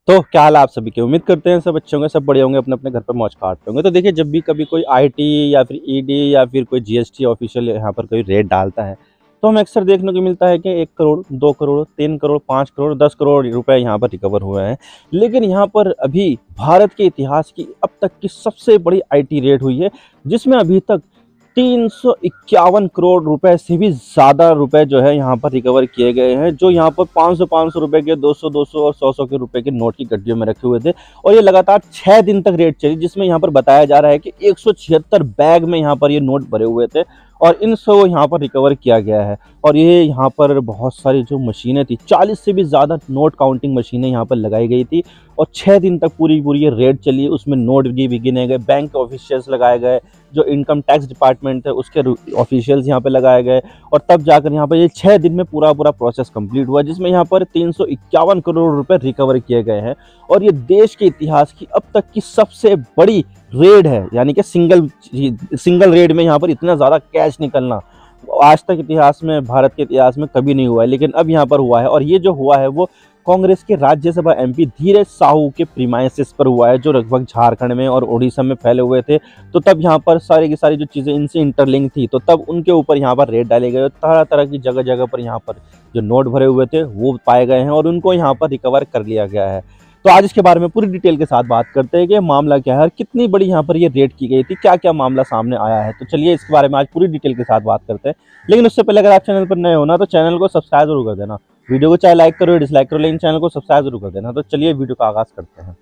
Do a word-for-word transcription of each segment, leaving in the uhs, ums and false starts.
तो क्या हाल है आप सभी के। उम्मीद करते हैं सब अच्छे होंगे, सब बढ़िया होंगे, अपने अपने घर पर मौज काटते होंगे। तो देखिए, जब भी कभी कोई आईटी या फिर ईडी या फिर कोई जीएसटी ऑफिशियल यहाँ पर कोई रेट डालता है, तो हमें अक्सर देखने को मिलता है कि एक करोड़, दो करोड़, तीन करोड़, पाँच करोड़, दस करोड़ रुपए यहाँ पर रिकवर हुए हैं। लेकिन यहाँ पर अभी भारत के इतिहास की अब तक की सबसे बड़ी आईटी रेट हुई है, जिसमें अभी तक तीन सौ इक्यावन करोड़ रुपए से भी ज़्यादा रुपए जो है यहाँ पर रिकवर किए गए हैं, जो यहाँ पर पाँच सौ पाँच सौ रुपए के, दो सौ दो सौ और सौ सौ के रुपए के नोट की गड्डियों में रखे हुए थे। और ये लगातार छः दिन तक रेट चली, जिसमें यहाँ पर बताया जा रहा है कि एक सौ छिहत्तर बैग में यहाँ पर ये नोट भरे हुए थे और इन सौ यहाँ पर रिकवर किया गया है। और ये यहाँ पर बहुत सारी जो मशीनें थी, चालीस से भी ज़्यादा नोट काउंटिंग मशीनें यहाँ पर लगाई गई थी और छः दिन तक पूरी पूरी ये रेड चली। उसमें नोट भी गिने गए, बैंक के ऑफिशियल्स लगाए गए, जो इनकम टैक्स डिपार्टमेंट है उसके ऑफिशियल्स यहाँ पे लगाए गए और तब जाकर यहाँ पर ये छः दिन में पूरा पूरा प्रोसेस कंप्लीट हुआ, जिसमें यहाँ पर तीन सौ इक्यावन करोड़ रुपए रिकवर किए गए हैं। और ये देश के इतिहास की अब तक की सबसे बड़ी रेड है, यानी कि सिंगल सिंगल रेड में यहाँ पर इतना ज़्यादा कैश निकलना आज तक इतिहास में, भारत के इतिहास में कभी नहीं हुआ है, लेकिन अब यहाँ पर हुआ है। और ये जो हुआ है वो कांग्रेस के राज्यसभा एमपी धीरज साहू के प्रीमाइसेस पर हुआ है, जो लगभग झारखंड में और ओडिशा में फैले हुए थे। तो तब यहाँ पर सारी की सारी जो चीज़ें इनसे इंटरलिंक थी, तो तब उनके ऊपर यहाँ पर रेड डाले गए। तरह तरह की जगह जगह पर यहाँ पर जो नोट भरे हुए थे वो पाए गए हैं और उनको यहाँ पर रिकवर कर लिया गया है। तो आज इसके बारे में पूरी डिटेल के साथ बात करते हैं कि मामला क्या है और कितनी बड़ी यहाँ पर ये रेड की गई थी, क्या क्या मामला सामने आया है। तो चलिए इसके बारे में आज पूरी डिटेल के साथ बात करते हैं। लेकिन उससे पहले अगर आप चैनल पर नए हो ना, तो चैनल को सब्सक्राइब जरूर कर देना। वीडियो को चाहे लाइक करो, डिसलाइक करो, लेकिन चैनल को सब्सक्राइब जरूर कर देना। तो चलिए वीडियो का आगाज करते हैं।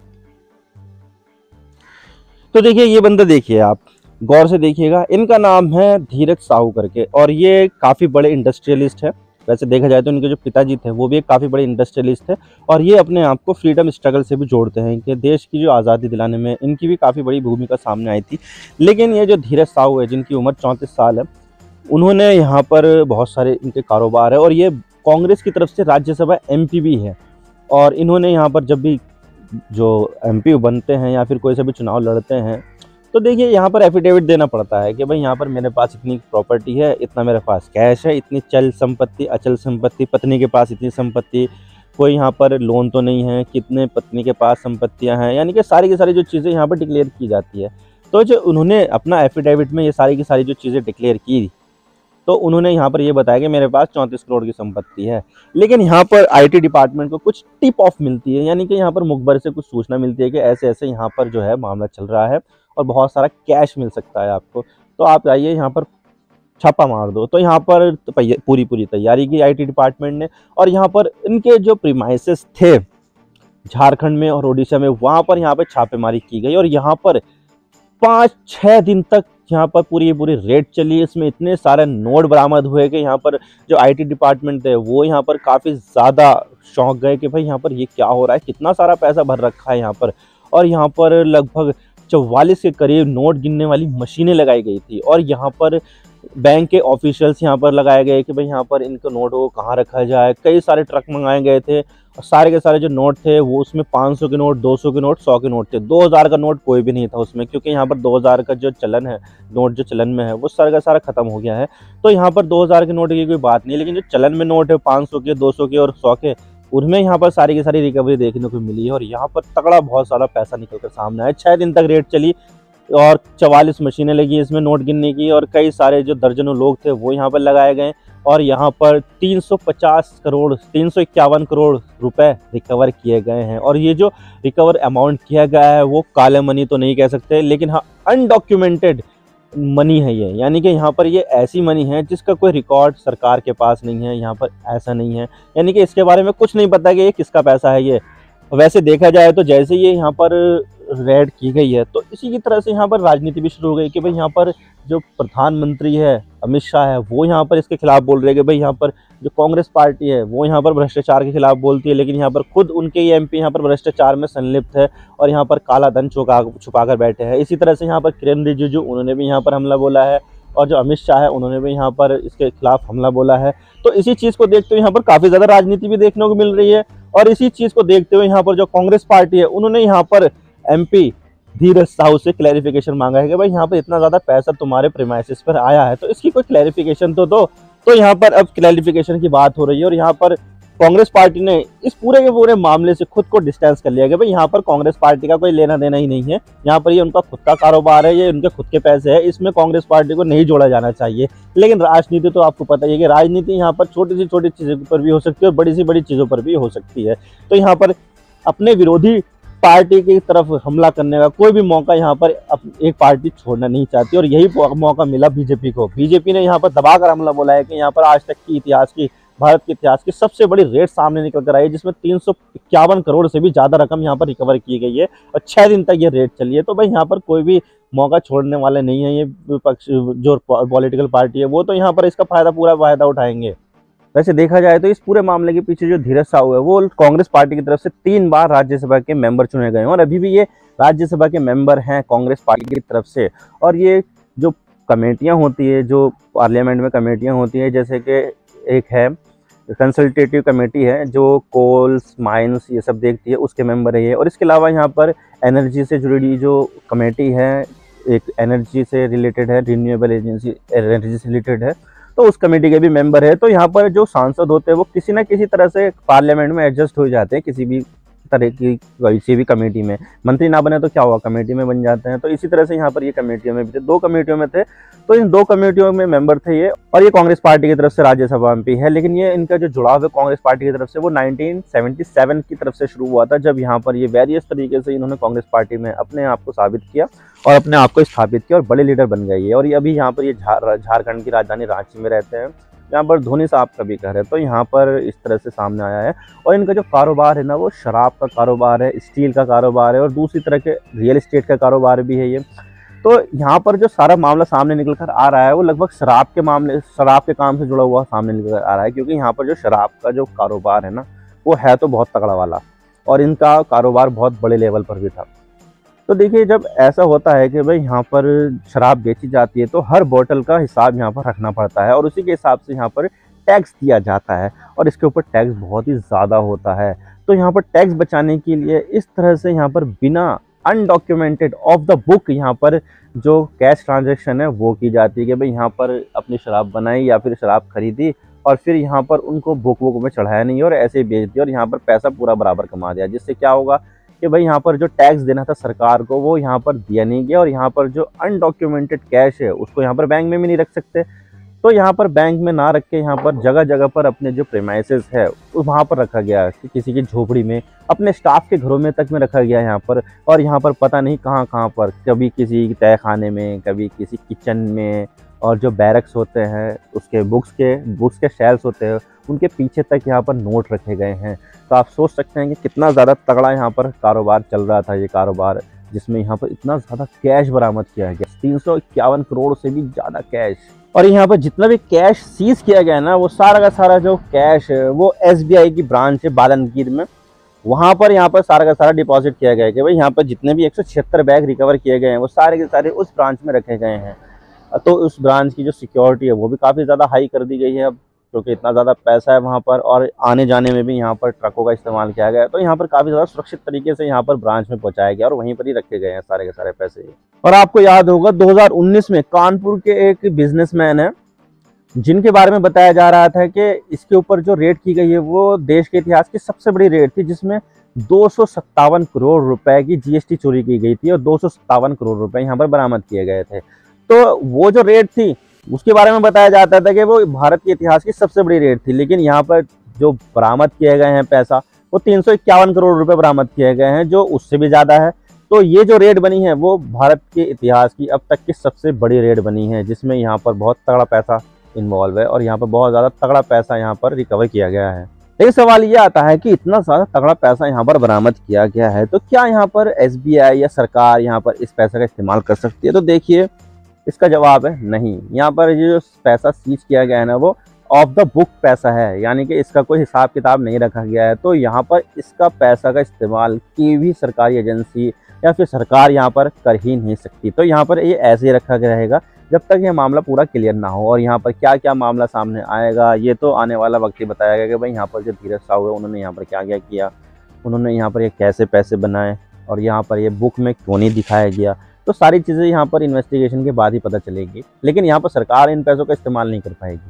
तो देखिए, ये बंदा देखिए, आप गौर से देखिएगा, इनका नाम है धीरज साहू करके और ये काफ़ी बड़े इंडस्ट्रियलिस्ट है। वैसे देखा जाए तो इनके जो पिताजी थे वो भी एक काफ़ी बड़े इंडस्ट्रियलिस्ट थे और ये अपने आप को फ्रीडम स्ट्रगल से भी जोड़ते हैं। इनके देश की जो आज़ादी दिलाने में इनकी भी काफ़ी बड़ी भूमिका सामने आई थी। लेकिन ये जो धीरज साहू है, जिनकी उम्र चौंतीस साल है, उन्होंने यहाँ पर बहुत सारे इनके कारोबार है और ये कांग्रेस की तरफ से राज्यसभा एमपी भी है। और इन्होंने यहाँ पर जब भी जो एमपी बनते हैं या फिर कोई से भी चुनाव लड़ते हैं, तो देखिए यहाँ पर एफिडेविट देना पड़ता है कि भाई यहाँ पर मेरे पास इतनी प्रॉपर्टी है, इतना मेरे पास कैश है, इतनी चल संपत्ति, अचल संपत्ति, पत्नी के पास इतनी संपत्ति, कोई यहाँ पर लोन तो नहीं है, कितने पत्नी के पास संपत्तियाँ हैं, यानी कि सारी की सारी जो चीज़ें यहाँ पर डिक्लेयर की जाती है। तो जो उन्होंने अपना एफिडेविट में ये सारी की सारी जो चीज़ें डिक्लेयर की, तो उन्होंने यहाँ पर ये बताया कि मेरे पास चौंतीस करोड़ की संपत्ति है। लेकिन यहाँ पर आईटी डिपार्टमेंट को कुछ टिप ऑफ मिलती है, यानी कि यहाँ पर मुखबर से कुछ सूचना मिलती है कि ऐसे ऐसे यहाँ पर जो है मामला चल रहा है और बहुत सारा कैश मिल सकता है आपको, तो आप आइए यहाँ पर छापा मार दो। तो यहाँ पर तो पूरी पूरी तैयारी की आईटी डिपार्टमेंट ने और यहाँ पर इनके जो प्रीमाइसेस थे झारखंड में और ओडिशा में, वहाँ पर यहाँ पर छापेमारी की गई और यहाँ पर पाँच छः दिन तक यहाँ पर पूरी पूरी रेड चली। इसमें इतने सारे नोट बरामद हुए कि यहाँ पर जो आईटी डिपार्टमेंट थे वो यहाँ पर काफ़ी ज़्यादा शौक गए कि भाई यहाँ पर ये क्या हो रहा है, कितना सारा पैसा भर रखा है यहाँ पर। और यहाँ पर लगभग चौवालीस के करीब नोट गिनने वाली मशीनें लगाई गई थी और यहाँ पर बैंक के ऑफिशियल्स यहाँ पर लगाए गए कि भाई यहाँ पर इनको नोट को कहाँ रखा जाए। कई सारे ट्रक मंगाए गए थे और सारे के सारे जो नोट थे वो उसमें पाँच सौ के नोट, दो सौ के नोट, सौ के नोट थे। दो हज़ार का नोट कोई भी नहीं था उसमें, क्योंकि यहाँ पर दो हज़ार का जो चलन है, नोट जो चलन में है वो सारा का सारा खत्म हो गया है। तो यहाँ पर दो हज़ार के नोट की कोई बात नहीं, लेकिन जो चलन में नोट है पाँच सौ के, दो सौ के और सौ के, उनमें यहाँ पर सारी की सारी रिकवरी देखने को मिली है और यहाँ पर तगड़ा बहुत सारा पैसा निकल कर सामने आया। छः दिन तक रेड चली और चवालीस मशीनें लगी इसमें नोट गिनने की और कई सारे जो दर्जनों लोग थे वो यहाँ पर लगाए गए और यहाँ पर तीन सौ पचास करोड़, तीन सौ इक्यावन करोड़ रुपए रिकवर किए गए हैं। और ये जो रिकवर अमाउंट किया गया है वो काले मनी तो नहीं कह सकते, लेकिन हाँ अनडॉक्यूमेंटेड मनी है ये, यानी कि यहाँ पर ये ऐसी मनी है जिसका कोई रिकॉर्ड सरकार के पास नहीं है। यहाँ पर ऐसा नहीं है, यानी कि इसके बारे में कुछ नहीं पता कि ये किसका पैसा है ये। वैसे देखा जाए तो जैसे ये यहाँ पर रेड की गई है, तो इसी की तरह से यहाँ पर राजनीति भी शुरू हो गई कि भाई यहाँ पर जो प्रधानमंत्री है अमित शाह है वो यहाँ पर इसके खिलाफ बोल रहे हैं कि भाई यहाँ पर जो कांग्रेस पार्टी है वो यहाँ पर भ्रष्टाचार के खिलाफ बोलती है, लेकिन यहाँ पर खुद उनके ही एमपी यहाँ पर भ्रष्टाचार में संलिप्त है और यहाँ पर काला धन छुपा छुपा कर बैठे हैं। इसी तरह से यहाँ पर किरेन रिजिजू, उन्होंने भी यहाँ पर हमला बोला है और जो अमित शाह है उन्होंने भी यहाँ पर इसके खिलाफ हमला बोला है। तो इसी चीज़ को देखते हुए यहाँ पर काफ़ी ज़्यादा राजनीति भी देखने को मिल रही है और इसी चीज़ को देखते हुए यहाँ पर जो कांग्रेस पार्टी है उन्होंने यहाँ पर एमपी धीरज साहू से क्लैरिफिकेशन मांगा है कि भाई यहाँ पर इतना ज़्यादा पैसा तुम्हारे प्रीमाइसेस पर आया है तो इसकी कोई क्लैरिफिकेशन तो दो। तो यहाँ पर अब क्लैरिफिकेशन की बात हो रही है और यहाँ पर कांग्रेस पार्टी ने इस पूरे के पूरे मामले से खुद को डिस्टेंस कर लिया कि भाई यहाँ पर कांग्रेस पार्टी का कोई लेना देना ही नहीं है, यहाँ पर ये उनका खुद का कारोबार है, ये उनके खुद के पैसे है, इसमें कांग्रेस पार्टी को नहीं जोड़ा जाना चाहिए। लेकिन राजनीति तो आपको पता ही है कि राजनीति यहाँ पर छोटी सी छोटी चीज़ों पर भी हो सकती है और बड़ी सी बड़ी चीज़ों पर भी हो सकती है। तो यहाँ पर अपने विरोधी पार्टी की तरफ हमला करने का कोई भी मौका यहाँ पर एक पार्टी छोड़ना नहीं चाहती, और यही मौका मिला बीजेपी को। बीजेपी ने यहाँ पर दबाकर हमला बोला है कि यहाँ पर आज तक की इतिहास की भारत के इतिहास की सबसे बड़ी रेट सामने निकल कर आई है, जिसमें तीन सौ इक्यावन करोड़ से भी ज़्यादा रकम यहाँ पर रिकवर की गई है और छः दिन तक ये रेट चली है। तो भाई यहाँ पर कोई भी मौका छोड़ने वाले नहीं है ये विपक्ष, जो पॉलिटिकल पार्टी है वो तो यहाँ पर इसका फायदा पूरा फायदा उठाएंगे। वैसे देखा जाए तो इस पूरे मामले के पीछे जो धीरज साहू है वो कांग्रेस पार्टी की तरफ से तीन बार राज्यसभा के मेंबर चुने गए हैं और अभी भी ये राज्यसभा के मेंबर हैं कांग्रेस पार्टी की तरफ से। और ये जो कमेटियां होती है, जो पार्लियामेंट में कमेटियां होती हैं, जैसे कि एक है कंसल्टेटिव कमेटी है जो कोल्स माइंस ये सब देखती है, उसके मेंबर है ये। और इसके अलावा यहाँ पर एनर्जी से जुड़ी जो कमेटी है, एक एनर्जी से रिलेटेड है, रिन्यूएबल एजेंसी एनर्जी से रिलेटेड है, तो उस कमेटी के भी मेंबर है। तो यहाँ पर जो सांसद होते हैं वो किसी ना किसी तरह से पार्लियामेंट में एडजस्ट हो जाते हैं, किसी भी तरह की किसी भी कमेटी में। मंत्री ना बने तो क्या हुआ, कमेटी में बन जाते हैं। तो इसी तरह से यहाँ पर ये कमेटियों में भी थे, दो कमेटियों में थे, तो इन दो कमेटियों में मेंबर थे ये। और ये कांग्रेस पार्टी की तरफ से राज्यसभा में भी है, लेकिन ये इनका जो जुड़ाव है कांग्रेस पार्टी की तरफ से वो नाइनटीन सेवेंटी सेवन की तरफ से शुरू हुआ था, जब यहाँ पर ये वेरियस तरीके से इन्होंने कांग्रेस पार्टी में अपने आप को साबित किया और अपने आप को स्थापित किया और बड़े लीडर बन गए ये। और ये अभी यहाँ पर ये झारखंड की राजधानी रांची में रहते हैं, यहाँ पर धोनी साहब का भी घर है। तो यहाँ पर इस तरह से सामने आया है। और इनका जो कारोबार है ना वो शराब का कारोबार है, स्टील का कारोबार है और दूसरी तरह के रियल एस्टेट का कारोबार भी है ये। तो यहाँ पर जो सारा मामला सामने निकल कर आ रहा है वो लगभग शराब के मामले शराब के काम से जुड़ा हुआ सामने निकल कर आ रहा है, क्योंकि यहाँ पर जो शराब का जो कारोबार है ना वो है तो बहुत तगड़ा वाला, और इनका कारोबार बहुत बड़े लेवल पर भी था। तो देखिए, जब ऐसा होता है कि भाई यहाँ पर शराब बेची जाती है तो हर बोतल का हिसाब यहाँ पर रखना पड़ता है और उसी के हिसाब से यहाँ पर टैक्स दिया जाता है, और इसके ऊपर टैक्स बहुत ही ज़्यादा होता है। तो यहाँ पर टैक्स बचाने के लिए इस तरह से यहाँ पर बिना अनडॉक्यूमेंटेड ऑफ द बुक यहाँ पर जो कैश ट्रांजैक्शन है वो की जाती है कि भाई यहाँ पर अपनी शराब बनाई या फिर शराब खरीदी और फिर यहाँ पर उनको बुक बुक में चढ़ाया नहीं और ऐसे ही बेच दिया और यहाँ पर पैसा पूरा बराबर कमा दिया, जिससे क्या होगा कि भाई यहाँ पर जो टैक्स देना था सरकार को वो यहाँ पर दिया नहीं गया। और यहाँ पर जो अनडॉक्यूमेंटेड कैश है उसको यहाँ पर बैंक में भी नहीं रख सकते, तो यहाँ पर बैंक में ना रख के यहाँ पर जगह जगह पर अपने जो प्रेमाइसेस है वहाँ पर रखा गया, कि किसी की झोपड़ी में, अपने स्टाफ के घरों में तक में रखा गया यहाँ पर। और यहाँ पर पता नहीं कहाँ कहाँ पर, कभी किसी तय खाने में, कभी किसी किचन में, और जो बैरक्स होते हैं उसके बुक्स के बुक्स के शेल्फ्स होते हैं उनके पीछे तक यहाँ पर नोट रखे गए हैं। तो आप सोच सकते हैं कि कितना ज़्यादा तगड़ा यहाँ पर कारोबार चल रहा था, ये कारोबार जिसमें यहाँ पर इतना ज़्यादा कैश बरामद किया गया, तीन सौ इक्यावन करोड़ से भी ज़्यादा कैश। और यहाँ पर जितना भी कैश सीज किया गया ना वो सारा का सारा जो कैश है वो एस बी आई की ब्रांच है बालनगीर में, वहाँ पर यहाँ पर सारा का सारा डिपॉजिट किया गया है कि भाई यहाँ पर जितने भी एक सौ छिहत्तर बैग रिकवर किए गए हैं वो सारे के सारे उस ब्रांच में रखे गए हैं। तो उस ब्रांच की जो सिक्योरिटी है वो भी काफ़ी ज़्यादा हाई कर दी गई है अब, क्योंकि इतना ज़्यादा पैसा है वहाँ पर, और आने जाने में भी यहाँ पर ट्रकों का इस्तेमाल किया गया है। तो यहाँ पर काफ़ी ज़्यादा सुरक्षित तरीके से यहाँ पर ब्रांच में पहुँचाया गया और वहीं पर ही रखे गए हैं सारे के सारे पैसे। और आपको याद होगा दो हज़ार उन्नीस में कानपुर के एक बिजनेसमैन है जिनके बारे में बताया जा रहा था कि इसके ऊपर जो रेड की गई है वो देश के इतिहास की सबसे बड़ी रेड थी, जिसमें दो सौ सत्तावन करोड़ रुपए की जीएसटी चोरी की गई थी और दो सौ सत्तावन करोड़ रुपए यहाँ पर बरामद किए गए थे। तो वो जो रेड थी उसके बारे में बताया जाता था कि वो भारत के इतिहास की सबसे बड़ी रेड थी, लेकिन यहाँ पर जो बरामद किए गए हैं पैसा वो तीन सौ इक्यावन करोड़ रुपए बरामद किए गए हैं, जो उससे भी ज़्यादा है। तो ये जो रेड बनी है वो भारत के इतिहास की अब तक की सबसे बड़ी रेड बनी है, जिसमें यहाँ पर बहुत तगड़ा पैसा इन्वॉल्व है और यहाँ पर बहुत ज़्यादा तगड़ा पैसा यहाँ पर रिकवर किया गया है। एक सवाल ये आता है कि इतना ज़्यादा तगड़ा पैसा यहाँ पर बरामद किया गया है तो क्या यहाँ पर एस बी आई या सरकार यहाँ पर इस पैसे का इस्तेमाल कर सकती है? तो देखिए, इसका जवाब है नहीं। यहाँ पर ये जो पैसा सीज किया गया है ना वो ऑफ द बुक पैसा है, यानी कि इसका कोई हिसाब किताब नहीं रखा गया है। तो यहाँ पर इसका पैसा का इस्तेमाल की भी सरकारी एजेंसी या फिर सरकार यहाँ पर कर ही नहीं सकती। तो यहाँ पर ये ऐसे ही रखा गया रहेगा जब तक ये मामला पूरा क्लियर ना हो। और यहाँ पर क्या क्या मामला सामने आएगा ये तो आने वाला वक्त ही बताया कि भाई यहाँ पर जो धीरज साहू है उन्होंने यहाँ पर क्या क्या किया, उन्होंने यहाँ पर ये कैसे पैसे बनाए और यहाँ पर ये बुक में क्यों नहीं दिखाया गया। तो सारी चीज़ें यहाँ पर इन्वेस्टिगेशन के बाद ही पता चलेगी, लेकिन यहाँ पर सरकार इन पैसों का इस्तेमाल नहीं कर पाएगी।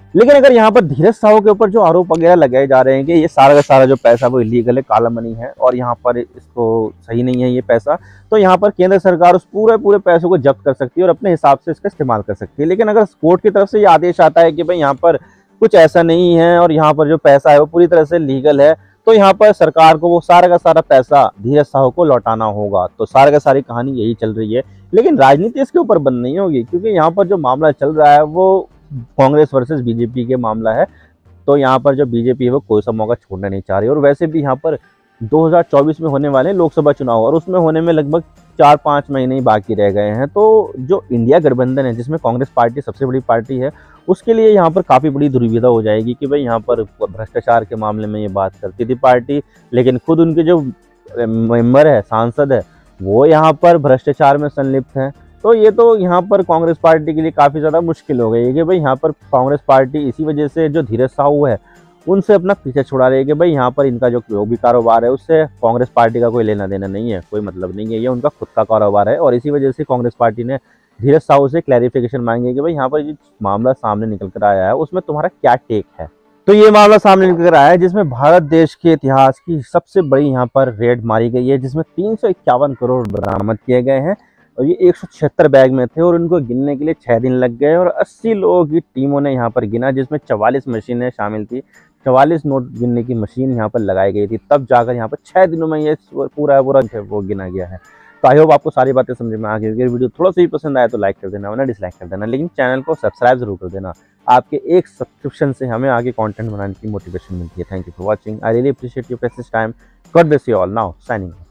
लेकिन अगर यहाँ पर धीरज साहू के ऊपर जो आरोप वगैरह लगाए जा रहे हैं कि ये सारा का सारा जो पैसा वो इलीगल है, काला मनी है और यहाँ पर इसको सही नहीं है ये पैसा, तो यहाँ पर केंद्र सरकार उस पूरे पूरे पैसों को जब्त कर सकती है और अपने हिसाब से इसका इस्तेमाल कर सकती है। लेकिन अगर कोर्ट की तरफ से ये आदेश आता है कि भाई यहाँ पर कुछ ऐसा नहीं है और यहाँ पर जो पैसा है वो पूरी तरह से लीगल है, तो यहाँ पर सरकार को वो सारा का सारा पैसा धीरज साहू को लौटाना होगा। तो सारा का सारी कहानी यही चल रही है। लेकिन राजनीति इसके ऊपर बंद नहीं होगी, क्योंकि यहाँ पर जो मामला चल रहा है वो कांग्रेस वर्सेस बीजेपी के मामला है। तो यहाँ पर जो बीजेपी है वो कोई सा मौका छोड़ना नहीं चाह रही। और वैसे भी यहाँ पर दो हज़ार चौबीस में होने वाले लोकसभा चुनाव और उसमें होने में लगभग चार पाँच महीने ही बाकी रह गए हैं। तो जो इंडिया गठबंधन है जिसमें कांग्रेस पार्टी सबसे बड़ी पार्टी है, उसके लिए यहाँ पर काफ़ी बड़ी दुविधा हो जाएगी कि भाई यहाँ पर भ्रष्टाचार के मामले में ये बात करती थी पार्टी, लेकिन खुद उनके जो मेंबर है, सांसद है, वो यहाँ पर भ्रष्टाचार में संलिप्त हैं। तो ये तो यहाँ पर कांग्रेस पार्टी के लिए काफ़ी ज़्यादा मुश्किल हो गई है कि भाई यहाँ पर कांग्रेस पार्टी इसी वजह से जो धीरज साहू है उनसे अपना पीछे छुड़ा रही है कि भाई यहाँ पर इनका जो जो भी कारोबार है उससे कांग्रेस पार्टी का कोई लेना देना नहीं है, कोई मतलब नहीं है, ये उनका खुद का कारोबार है। और इसी वजह से कांग्रेस पार्टी ने धीरज साहू से क्लैरिफिकेशन मांगी है कि भाई यहाँ पर जो मामला सामने निकल कर आया है उसमें तुम्हारा क्या टेक है। तो ये मामला सामने निकल कर आया है जिसमें भारत देश के इतिहास की सबसे बड़ी यहाँ पर रेड मारी गई है, जिसमें तीन सौ इक्यावन करोड़ बरामद किए गए हैं और ये एक सौ छिहत्तर बैग में थे और उनको गिनने के लिए छः दिन लग गए और अस्सी लोगों की टीमों ने यहाँ पर गिना, जिसमें चवालीस मशीनें शामिल थी। चवालीस नोट गिनने की मशीन यहाँ पर लगाई गई थी, तब जाकर यहाँ पर छः दिनों में ये पूरा पूरा वो गिना गया है। तो आई होप आपको सारी बातें समझ में आ गई। अगर वीडियो थोड़ा सा भी पसंद आया तो लाइक कर देना, वरना डिसलाइक कर देना, लेकिन चैनल को सब्सक्राइब जरूर कर देना। आपके एक सब्सक्रिप्शन से हमें आगे कंटेंट बनाने की मोटिवेशन मिलती है। Thank you for watching. I really appreciate your precious time. God bless you all. Now signing of.